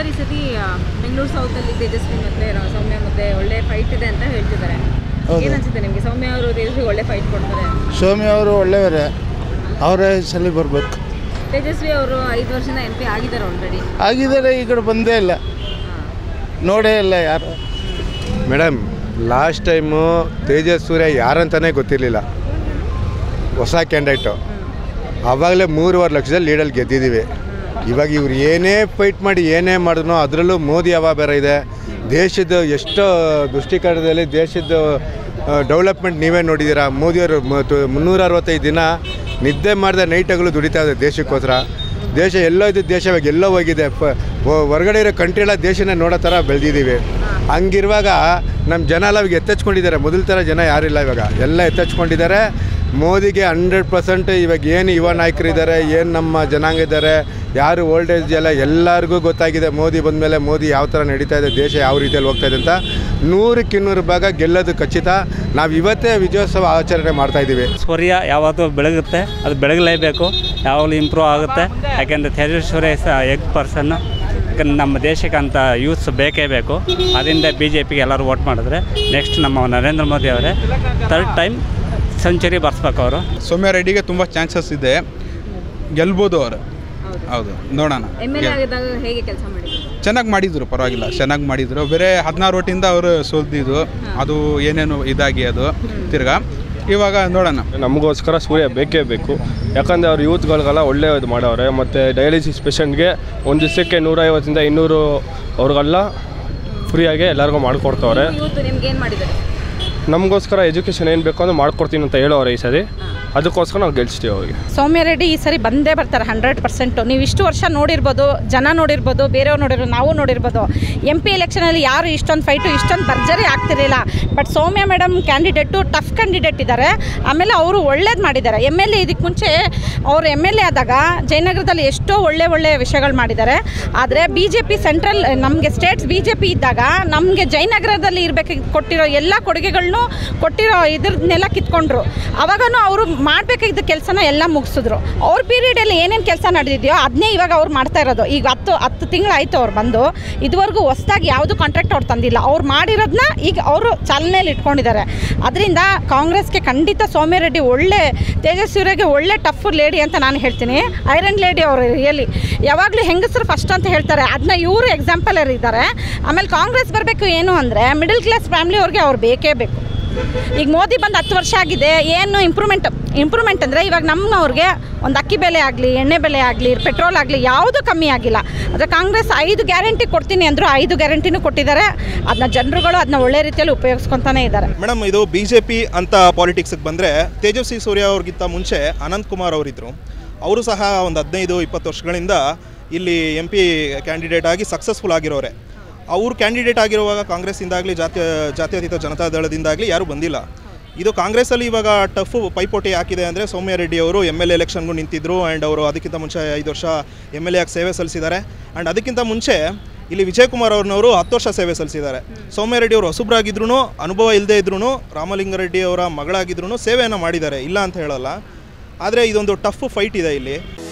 Sir, ಈ ಸತಿ ಬೆಂಗಳೂರು ಸೌತಲ್ಲಿ ತೇಜಸ್ವಿ ಮತ್ತು ಸೌಮ್ಯ ಮಧ್ಯೆ ಒಳ್ಳೆ ಫೈಟ್ ಇದೆ ಅಂತ ಹೇಳ್ತಿದ್ದಾರೆ. ಏನು ಅನ್ಸುತ್ತೆ ನಿಮಗೆ? ಸೌಮ್ಯ ಅವರು ತೇಜಸ್ವಿ ಒಳ್ಳೆ ಫೈಟ್ ಕೊಡ್ತಾರೆ. ಸೌಮ್ಯ ಅವರು ಒಳ್ಳೆಯವರೇ, ಅವರೇ ಸಲ ಬರಬೇಕು. ತೇಜಸ್ವಿ ಅವರು 5 ವರ್ಷದಿಂದ MP ಆಗಿದ್ದಾರೆ, ಆಲ್ರೆಡಿ ಆಗಿದ್ದಾರೆ. ಈ ಕಡೆ ಬಂದೇ ಇಲ್ಲ, ನೋಡೇ ಇಲ್ಲ ಯಾರು. Madam, last time Tejas Surya ಯಾರಂತಾನೆ ಗೊತ್ತಿರಲಿಲ್ಲ, ಹೊಸ ಕ್ಯಾಂಡಿಡೇಟು. ಆವಾಗಲೇ 3.5 ಲಕ್ಷದಲ್ಲಿ ಲೀಡಲ್ಲಿ ಗೆದ್ದಿದ್ದೀವಿ. ಇವಾಗ ಇವ್ರು ಏನೇ ಫೈಟ್ ಮಾಡಿ ಏನೇ ಮಾಡಿದ್ರು, ಅದರಲ್ಲೂ ಮೋದಿ ಹವಾ ಬೇರೆ ಇದೆ. ದೇಶದ ಎಷ್ಟೋ ದೃಷ್ಟಿಕೋನದಲ್ಲಿ ದೇಶದ ಡೆವಲಪ್ಮೆಂಟ್ ನೀವೇ ನೋಡಿದ್ದೀರಾ. ಮೋದಿಯವರು 365 ದಿನ ನಿದ್ದೆ ಮಾಡಿದೆ ನೈಟ್ಗಳು ದುಡಿತಾ ಇದೆ ದೇಶಕ್ಕೋಸ್ಕರ. ದೇಶ ಎಲ್ಲೋ ಇದ್ದ ದೇಶ ಇವಾಗ ಎಲ್ಲೋ ಹೋಗಿದೆ. ಹೊರಗಡೆ ಇರೋ ಕಂಟ್ರಿ ದೇಶನೇ ನೋಡೋ ಥರ ಬೆಳೆದಿದ್ದೀವಿ. ಹಂಗಿರುವಾಗ ನಮ್ಮ ಜನ ಎಲ್ಲ ಇವಾಗ ಎತ್ತೆಚ್ಕೊಂಡಿದ್ದಾರೆ. ಮೊದಲ ಥರ ಜನ ಯಾರಿಲ್ಲ, ಇವಾಗ ಎಲ್ಲ ಎತ್ತೆಚ್ಕೊಂಡಿದ್ದಾರೆ. ಮೋದಿಗೆ 100% ಇವಾಗ ಏನು ಯುವ ನಾಯಕರಿದ್ದಾರೆ, ಏನು ನಮ್ಮ ಜನಾಂಗ ಇದ್ದಾರೆ, ಯಾರು ಓಲ್ಡ್ ಏಜ್ ಎಲ್ಲ ಎಲ್ಲರಿಗೂ ಗೊತ್ತಾಗಿದೆ. ಮೋದಿ ಬಂದಮೇಲೆ ಮೋದಿ ಯಾವ ಥರ ನಡೀತಾ ಇದೆ, ದೇಶ ಯಾವ ರೀತಿಯಲ್ಲಿ ಹೋಗ್ತಾ ಇದೆ ಅಂತ 100ಕ್ಕೆ 200 ಭಾಗ ಗೆಲ್ಲೋದು ಖಚಿತ. ನಾವು ಇವತ್ತೇ ವಿಜಯೋತ್ಸವ ಆಚರಣೆ ಮಾಡ್ತಾಯಿದ್ದೀವಿ. ಸೂರ್ಯ ಯಾವತ್ತೂ ಬೆಳಗುತ್ತೆ, ಅದು ಬೆಳಗಲೇಬೇಕು, ಯಾವಾಗಲೂ ಇಂಪ್ರೂವ್ ಆಗುತ್ತೆ. ಯಾಕೆಂದರೆ ತೇಜಸ್ವಿ ಎಗ್ ಪರ್ಸನ್ನು, ಯಾಕಂದ್ರೆ ನಮ್ಮ ದೇಶಕ್ಕೆ ಅಂತ ಯೂತ್ಸ್ ಬೇಕೇ ಬೇಕು. ಅದರಿಂದ BJPಗೆ ಎಲ್ಲರೂ ವೋಟ್ ಮಾಡಿದ್ರೆ ನೆಕ್ಸ್ಟ್ ನಮ್ಮ ನರೇಂದ್ರ ಮೋದಿ ಅವರೇ 3rd ಟೈಮ್ ಸೆಂಚುರಿ ಬರ್ಸ್ಬೇಕು. ಅವರು ಸೌಮ್ಯ ರೆಡ್ಡಿಗೆ ತುಂಬ ಚಾನ್ಸಸ್ ಇದೆ, ಗೆಲ್ಬೋದು ಅವರು. ಹೌದು, ನೋಡೋಣ. ಚೆನ್ನಾಗಿ ಮಾಡಿದರು, ಪರವಾಗಿಲ್ಲ, ಚೆನ್ನಾಗಿ ಮಾಡಿದರು. ಬೇರೆ 16 ಓಟಿಂದ ಅವರು ಸೋಲ್ದಿದ್ದು, ಅದು ಏನೇನು ಇದಾಗಿ ಅದು ತಿರ್ಗಾ ಇವಾಗ ನೋಡೋಣ. ನಮಗೋಸ್ಕರ ಸೂರ್ಯ ಬೇಕೇ ಬೇಕು. ಯಾಕಂದರೆ ಅವ್ರು ಯೂತ್ಗಳಿಗೆಲ್ಲ ಒಳ್ಳೆಯದು ಮಾಡವ್ರೆ. ಮತ್ತು ಡಯಾಲಿಸಿಸ್ ಪೇಷಂಟ್ಗೆ ಒಂದು ದಿವಸಕ್ಕೆ 150ರಿಂದ 200 ಅವ್ರಿಗೆಲ್ಲ ಫ್ರೀಯಾಗಿ ಎಲ್ಲರಿಗೂ ಮಾಡಿಕೊಡ್ತವ್ರೆ. ನಮಗೋಸ್ಕರ ಎಜುಕೇಷನ್ ಏನು ಬೇಕೋ ಅಂದ್ರೆ ಮಾಡ್ಕೊಡ್ತೀನಿ ಅಂತ ಹೇಳೋರೆ ಈ ಸರಿ. ಅದಕ್ಕೋಸ್ಕರ ನಾವು ಗೆಲ್ಸ್ತೀವಿ ಅವ್ರಿಗೆ. ಸೌಮ್ಯ ರೆಡ್ಡಿ ಈ ಸರಿ ಬಂದೇ ಬರ್ತಾರೆ 100%. ನೀವು ಇಷ್ಟು ವರ್ಷ ನೋಡಿರ್ಬೋದು, ಜನ ನೋಡಿರ್ಬೋದು, ಬೇರೆಯವ್ರು ನೋಡಿರ್ಬೋದು, ನಾವು ನೋಡಿರ್ಬೋದು. MP ಎಲೆಕ್ಷನಲ್ಲಿ ಯಾರು ಇಷ್ಟೊಂದು ಫೈಟು, ಇಷ್ಟೊಂದು ಭರ್ಜರಿ ಆಗ್ತಿರಲಿಲ್ಲ. But Sowmya madam candidate tough candidate ಇದ್ದಾರೆ. ಆಮೇಲೆ ಅವರು ಒಳ್ಳೇದು ಮಾಡಿದ್ದಾರೆ. MLA ಇದಕ್ಕೆ ಮುಂಚೆ ಅವರು MLA ಆದಾಗ ಜಯನಗರದಲ್ಲಿ ಎಷ್ಟೋ ಒಳ್ಳೆ ವಿಷಯಗಳು ಮಾಡಿದ್ದಾರೆ. ಆದರೆ BJP ಸೆಂಟ್ರಲ್ ನಮಗೆ ಸ್ಟೇಟ್ಸ್ BJP ಇದ್ದಾಗ ನಮಗೆ ಜಯನಗರದಲ್ಲಿ ಇರಬೇಕು ಕೊಟ್ಟಿರೋ ಎಲ್ಲ ಕೊಡುಗೆಗಳನ್ನೂ ಕೊಟ್ಟಿರೋ ಇದ್ರನ್ನೆಲ್ಲ ಕಿತ್ಕೊಂಡ್ರು. ಅವಾಗೂ ಅವರು ಮಾಡಬೇಕಾಗಿದ್ದ ಕೆಲಸನ ಎಲ್ಲ ಮುಗಿಸಿದ್ರು. ಅವ್ರ ಪೀರಿಯಡಲ್ಲಿ ಏನೇನು ಕೆಲಸ ನಡೆದಿದೆಯೋ ಅದನ್ನೇ ಇವಾಗ ಅವ್ರು ಮಾಡ್ತಾ ಇರೋದು. ಈಗ 10 ತಿಂಗಳಾಯಿತು ಅವ್ರು ಬಂದು, ಇದುವರೆಗೂ ಹೊಸದಾಗಿ ಯಾವುದು ಕಾಂಟ್ರಾಕ್ಟ್ ಅವ್ರು ತಂದಿಲ್ಲ. ಅವ್ರು ಮಾಡಿರೋದನ್ನ ಈಗ ಅವರು ಚಾಲನೆಯಲ್ಲಿ ಇಟ್ಕೊಂಡಿದ್ದಾರೆ. ಅದರಿಂದ ಕಾಂಗ್ರೆಸ್ಗೆ ಖಂಡಿತ ಸೌಮ್ಯ ರೆಡ್ಡಿ ಒಳ್ಳೆ, ತೇಜಸ್ವಿಗೆ ಒಳ್ಳೆ ಟಫ್ ಲೇಡಿ ಅಂತ ನಾನು ಹೇಳ್ತೀನಿ. ಐರನ್ ಲೇಡಿ ಅವರು ರಿಯಲಿ. ಯಾವಾಗಲೂ ಹೆಂಗಸರು ಫಸ್ಟ್ ಅಂತ ಹೇಳ್ತಾರೆ, ಅದನ್ನ ಇವರು ಎಕ್ಸಾಂಪಲ್ ಇದ್ದಾರೆ. ಆಮೇಲೆ ಕಾಂಗ್ರೆಸ್ ಬರಬೇಕು ಏನು ಅಂದರೆ ಮಿಡಲ್ ಕ್ಲಾಸ್ ಫ್ಯಾಮಿಲಿ ಅವ್ರಿಗೆ ಅವ್ರು ಬೇಕೇ ಬೇಕು. ಈಗ ಮೋದಿ ಬಂದು 10 ವರ್ಷ ಆಗಿದೆ, ಏನು ಇಂಪ್ರೂವ್ಮೆಂಟ್ ಅಂದರೆ ಇವಾಗ ನಮ್ಮವ್ರಿಗೆ ಒಂದು ಅಕ್ಕಿ ಬೆಲೆ ಆಗಲಿ, ಎಣ್ಣೆ ಬೆಲೆ ಆಗಲಿ, ಪೆಟ್ರೋಲ್ ಆಗಲಿ ಯಾವುದೂ ಕಮ್ಮಿ ಆಗಿಲ್ಲ. ಆದರೆ ಕಾಂಗ್ರೆಸ್ 5 ಗ್ಯಾರಂಟಿ ಕೊಡ್ತೀನಿ ಅಂದರು, 5 ಗ್ಯಾರಂಟಿನೂ ಕೊಟ್ಟಿದ್ದಾರೆ. ಅದನ್ನ ಜನರುಗಳು ಅದನ್ನ ಒಳ್ಳೆ ರೀತಿಯಲ್ಲಿ ಉಪಯೋಗಿಸ್ಕೊತಾನೆ ಇದ್ದಾರೆ. ಮೇಡಮ್, ಇದು BJP ಅಂತ ಪಾಲಿಟಿಕ್ಸ್ಗೆ ಬಂದರೆ ತೇಜಸ್ವಿ ಸೂರ್ಯ ಅವ್ರಿಗಿಂತ ಮುಂಚೆ ಅನಂತ್ ಕುಮಾರ್ ಅವರಿದ್ದರು. ಅವರು ಸಹ ಒಂದು 15-20 ವರ್ಷಗಳಿಂದ ಇಲ್ಲಿ MP ಕ್ಯಾಂಡಿಡೇಟ್ ಆಗಿ ಸಕ್ಸಸ್ಫುಲ್ ಆಗಿರೋರೆ. ಅವರು ಕ್ಯಾಂಡಿಡೇಟ್ ಆಗಿರುವಾಗ ಕಾಂಗ್ರೆಸ್ಸಿಂದಾಗಲಿ ಜಾತ್ಯತೀತ ಜನತಾದಳದಿಂದಾಗಲಿ ಯಾರೂ ಬಂದಿಲ್ಲ. ಇದು ಕಾಂಗ್ರೆಸ್ಸಲ್ಲಿ ಇವಾಗ ಟಫ್ ಪೈಪೋಟಿ ಹಾಕಿದೆ ಅಂದರೆ ಸೌಮ್ಯ ರೆಡ್ಡಿ ಅವರು MLA ಎಲೆಕ್ಷನ್ಗೂ ನಿಂತಿದ್ದರು. ಆ್ಯಂಡ್ ಅವರು ಅದಕ್ಕಿಂತ ಮುಂಚೆ 5 ವರ್ಷ MLA ಆಗಿ ಸೇವೆ ಸಲ್ಲಿಸಿದ್ದಾರೆ. ಆ್ಯಂಡ್ ಅದಕ್ಕಿಂತ ಮುಂಚೆ ಇಲ್ಲಿ ವಿಜಯಕುಮಾರ್ ಅವ್ರನ್ನವರು 10 ವರ್ಷ ಸೇವೆ ಸಲ್ಲಿಸಿದ್ದಾರೆ. ಸೌಮ್ಯ ರೆಡ್ಡಿ ಅವರು ಹೊಸಬ್ರಾಗಿದ್ರೂ, ಅನುಭವ ಇಲ್ಲದೇ ಇದ್ರೂ, ರಾಮಲಿಂಗಾರೆಡ್ಡಿ ಅವರ ಮಗಳಾಗಿದ್ರೂ ಸೇವೆಯನ್ನು ಮಾಡಿದ್ದಾರೆ, ಇಲ್ಲ ಅಂತ ಹೇಳಲ್ಲ. ಆದರೆ ಇದೊಂದು ಟಫ್ ಫೈಟ್ ಇದೆ ಇಲ್ಲಿ.